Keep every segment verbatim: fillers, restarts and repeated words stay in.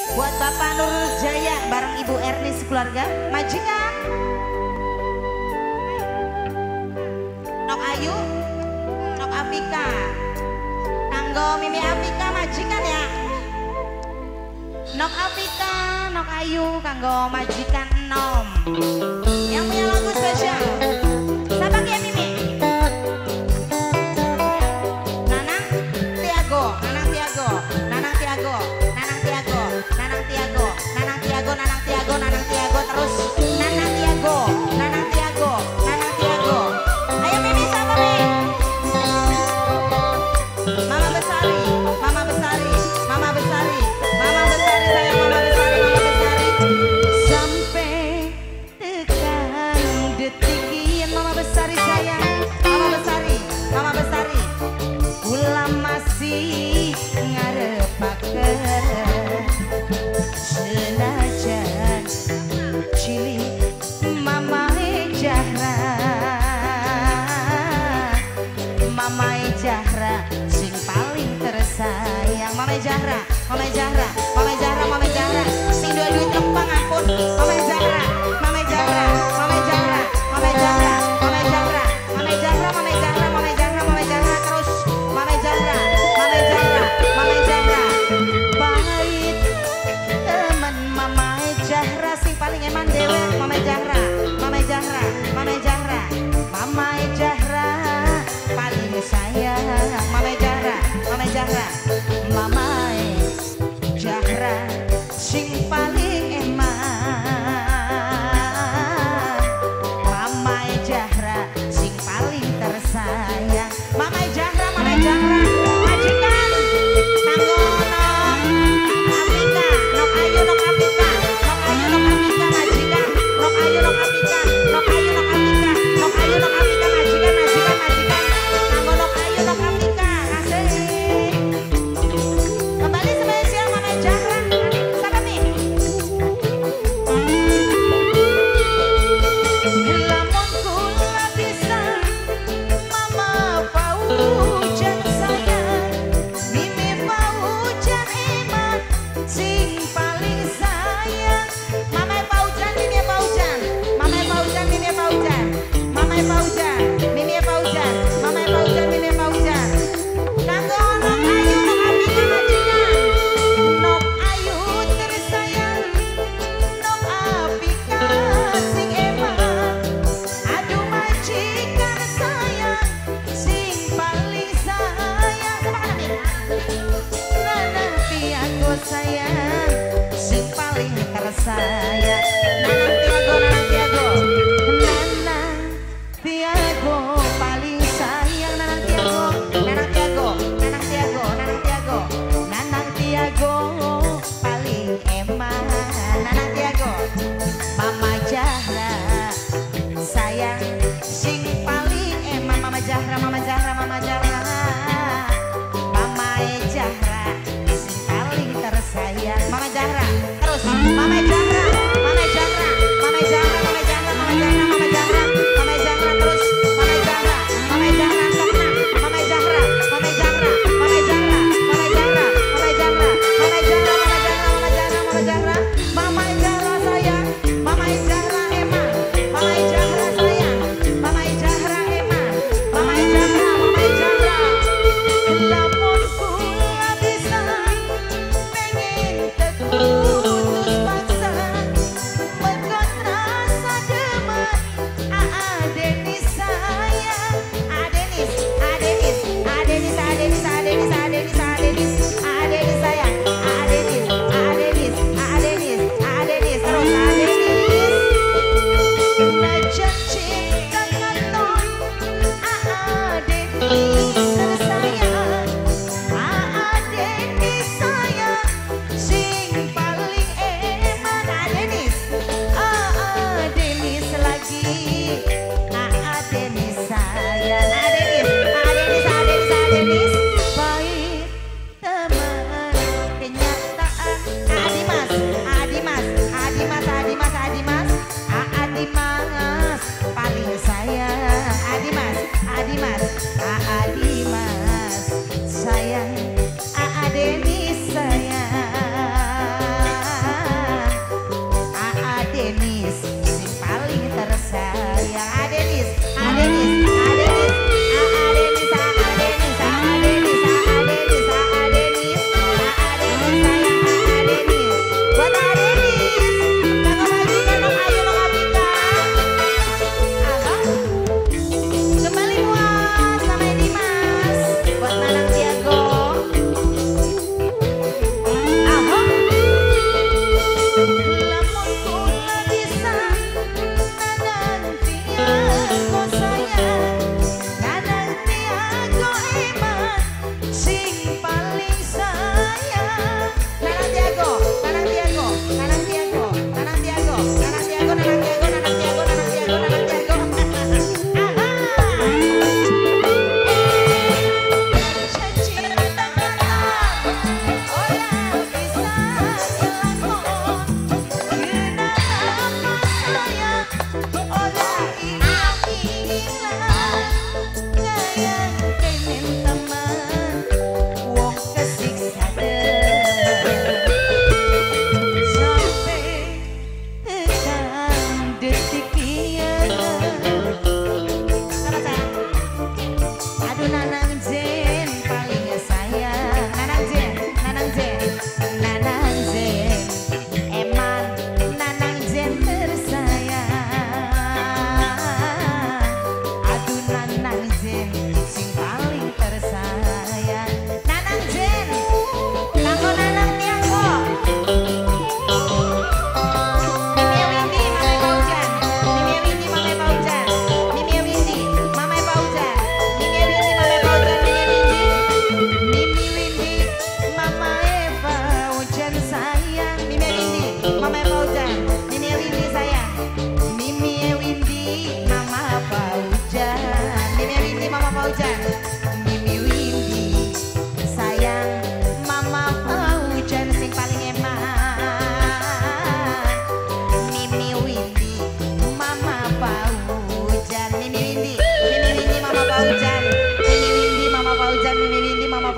Buat Bapak Nur Jaya bareng Ibu Erni sekeluarga, majikan. Nok Ayu, Nok Afika, kanggo Mimi Afika majikan ya. Nok Afika, Nok Ayu, kanggo majikan enom. Yang punya lagu spesial, siapa ya Mimi? Nanang Tiago, Nanang Tiago, Nanang Tiago, Nanang Tiago, Nanang Tiago, Nanang Tiago, Nanang Tiago, Nanang Tiago, terus Nanang Tiago, Nanang Tiago, Nanang Tiago. Ayo Mimi sama Mimi. Mama Besari, Mama Besari, Mama Besari, Mama Besari sayang, Mama Besari, Mama Besari. Sampai tekan detik ieu Mama Besari sayang, Mama Besari, Mama Besari. Ulah masih ngarepakeun senajan cilik Mama Jahra, Mama Jahra sing paling tersayang. Mama Jahra, Mama Jahra, Mama Jahra, Mama Jahra sing dua duit lempang ampun. Mama Jahra, Mama Jahra, Mama Jahra, Mama Jahra, Mama Jahra, Mama Jahra, Mama Jahra, Mama Jahra, Mama Jahra terus Mama Jahra, Mama Jahra, Mama Jahra. Bait teman Mama Jahra sing paling eman dewe. Mama Jahra, Mama Jahra, Mama Jahra, Mama Jahra paling sayang. Mama Jahra, Mama Jahra, Mama Jahra sing paling eman. Mama Jahra sing paling tersayang. Mama Jahra, Mama Jahra majikan kanggo Nok Afika, Nok Ayu, Nok Afika, Nok Ayu, Nok Afika majikan, Nok Ayu, Nok Afika, Nok Ayu, Nok Afika, Nok Ayu, Nok Afika majikan, majikan, majikan kanggo Nok Ayu, Nok Afika. Kasih kembali spesial Mama Jahra. Siapa nih? Lamun kula bisa Mama Faujan sayang, Mimi Faujan eman sing paling sayang. Mama Faujan, Mimi Faujan, Mama Faujan, Mimi Faujan, Mama Faujan, Mimi Faujan, Mama Faujan, Mimi Faujan. Kanggo Nok Ayu, Nok Afika majikan, Nok Ayu tersayang, Nok Afika sing eman. Aduh majikan sayang, sing paling sayang. Nanang Tiago sayang, sing paling tersayang. Nanang Tiago, Nanang Tiago, Nanang Tiago paling sayang. Nanang Tiago, Nanang Tiago, Nanang Tiago, Nanang Tiago, Nanang Tiago paling eman. Nanang Tiago, Mama Jahra sayang sing paling eman. Mama Jahra, Mama Jahra, Mama Jahra, Mama Jahra sing paling tersayang. Mama Jahra terus Mama Jahra, Mama Jahra, Mama Jahra, Mama Jahra, Mama Jahra, Mama Jahra, Mama Jahra terus Mama Jahra, Mama Jahra sokna, Mama Jahra, Mama Jahra, Mama Jahra, Mama Jahra, Mama Jahra, Mama Jahra, Mama Jahra, Mama Jahra, Mama Jahra, Mama Jahra sayang, Mama Jahra eman, Mama Jahra sayang, Mama Jahra eman, Mama Jahra, Mama Jahra. Lamun kula bisa pengen terputus paksa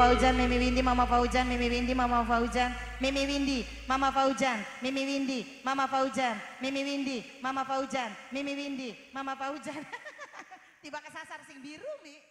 Fauzan, Mimi Windy, Mama Fauzan, Mimi Windy, Mama Fauzan, Mimi Windy, Mama Fauzan, Mimi Windy, Mama Fauzan, Mimi Windy, Mama Fauzan, Mimi Windy, Mama Fauzan. Tiba kesasar sing biru, Mi.